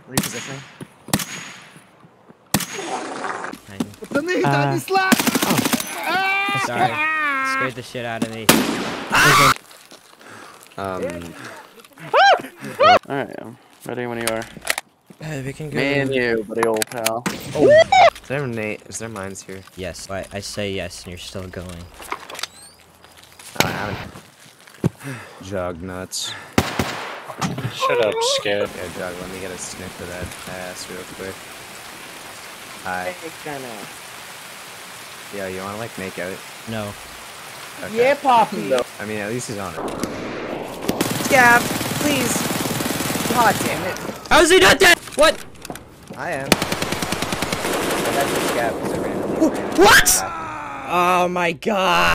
Repositioning. Пацаны, да не слаб! Sorry. Scared the shit out of me. Alright, I'm ready when you are. We can go. Me and you, buddy old pal. Oh. Is there mines here? Yes, I say yes, and you're still going. I haven't. Jug nuts. Shut up, scared. Yeah, Jug, let me get a sniff of that ass real quick. Hi. Yo, you wanna like make out? No. Okay. Yeah, Poppy. I mean, at least he's on it. Scab, please. God damn it. How is he not dead? What? I am. That's the scab, 'cause I randomly ran What? into Oh my god.